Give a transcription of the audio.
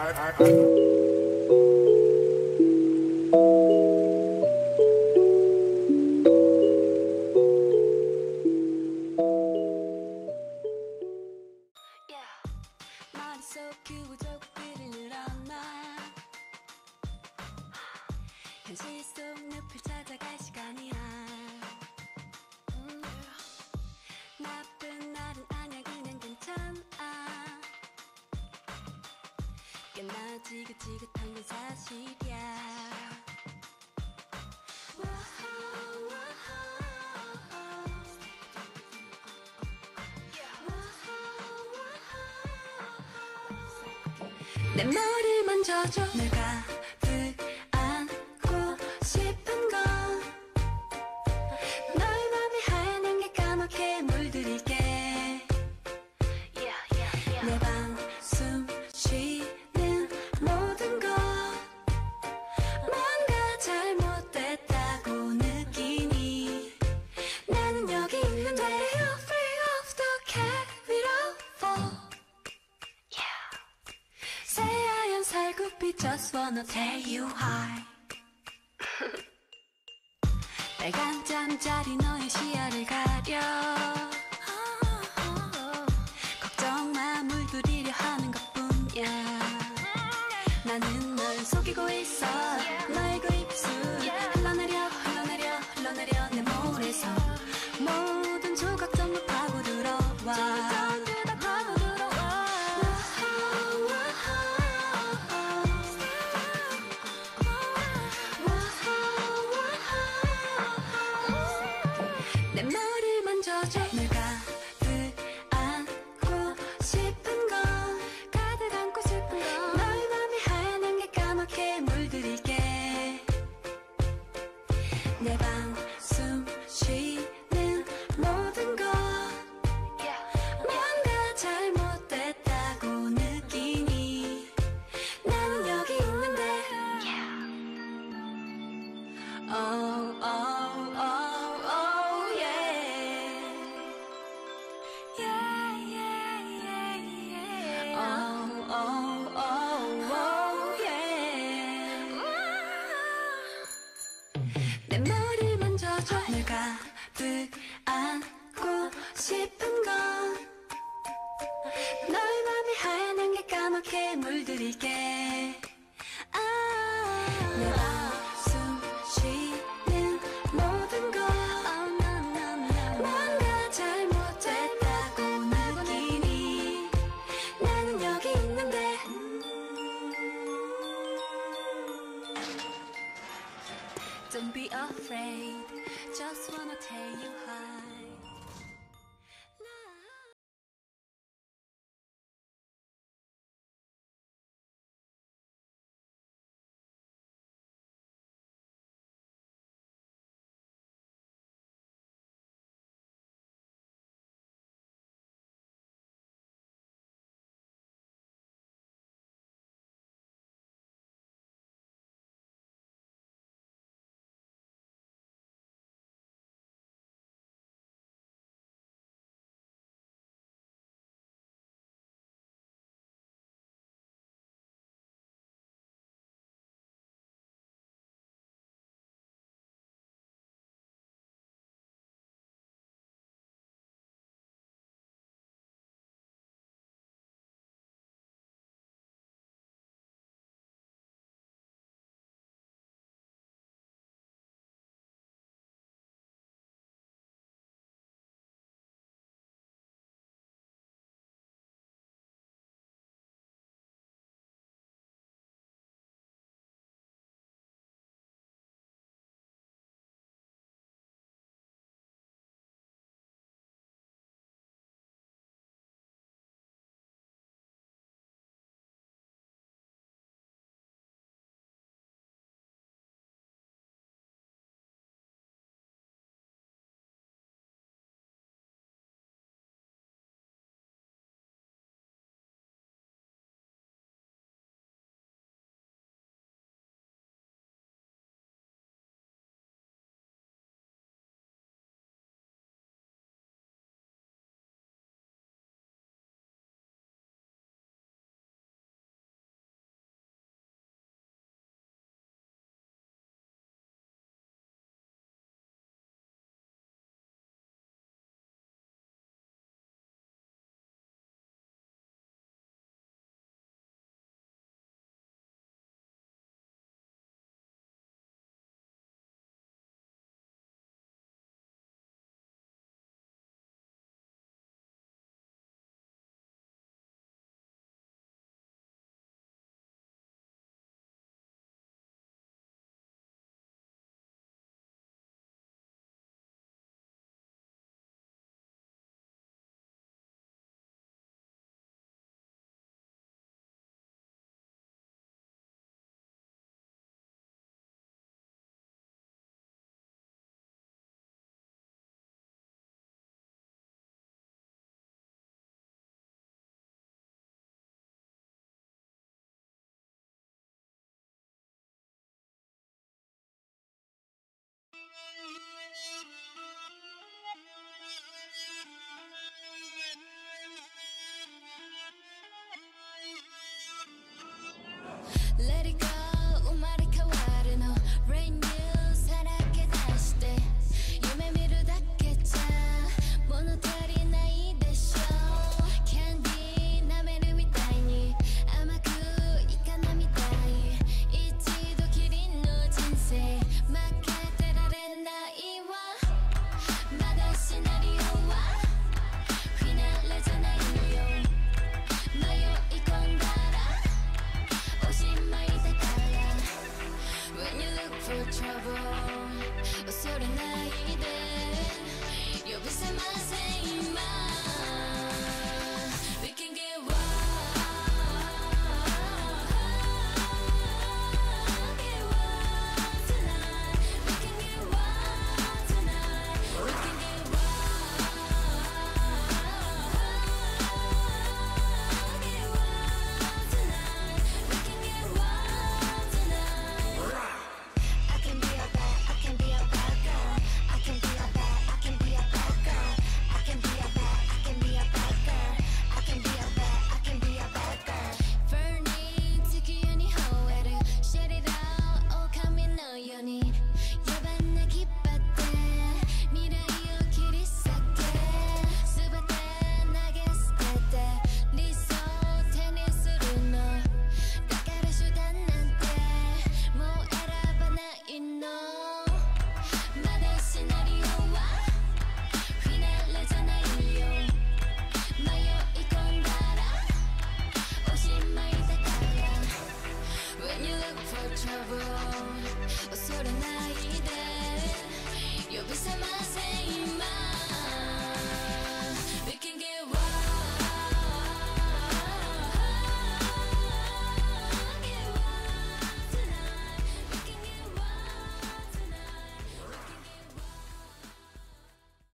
머릿속 규조각들을 늘어놔 현실 속 늪을 찾아갈 시간이야. 나쁜 날은 아냐 그냥 괜찮아. 꽤나 지긋지긋한 건 사실이야. 내 머리 만져줘. 늘 가득 안고 싶은 건 너의 맘이 하얀 게 까맣게 물들일게. 내 방 숨 쉬는 모든 것 뭔가 잘못됐다고 느끼니 나는 여기 있는데 You're free of the capital. 새하얀 살구빛 just wanna tell you hi. 빨간 잠자리 너의 시야를 가려. 걱정 마 물들이려 하는 것뿐이야. 나는 널 속이고 있어. 너의 그 입술 흘러내려 흘러내려 흘러내려 내 몰에서 모든 조각 전부 파고 들어와. 내 머리 만져줘. 늘 가득 안고 싶은 건 가득 안고 싶은 건 너의 맘이 하얀 게 까맣게 물들일게. 내 방 숨 쉬는 모든 것 뭔가 잘못됐다고 느끼니 나는 여기 있는데 Oh oh oh oh yeah. Yeah yeah yeah yeah. Oh oh oh oh yeah. 내 머리 만져줘. 늘 가득 안고 싶은 건 너의 맘이 하얀 게 까맣게 물들일게. 내 방 숨 쉬는 모든 것 뭔가 잘못됐다고 느끼니 나는 여기 있는데 Don't be afraid, just wanna tell you hi. Let it go.